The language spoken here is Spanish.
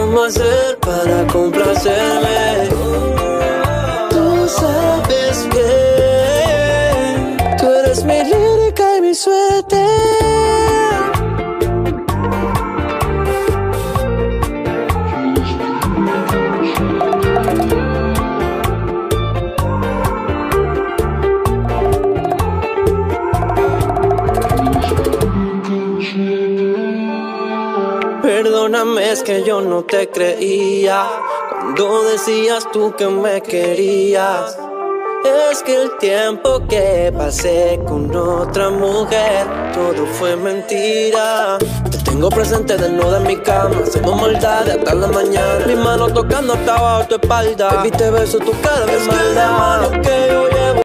cómo hacer para complacerme. Tú sabes bien, tú eres mi lírica y mi suerte. Perdóname, es que yo no te creía cuando decías tú que me querías. Es que el tiempo que pasé con otra mujer, todo fue mentira. Te tengo presente desnuda en mi cama, hacemos maldades hasta la mañana. Mi mano tocando hasta abajo tu espalda, baby, te beso tu cara de maldad. Es que lo malo que yo llevo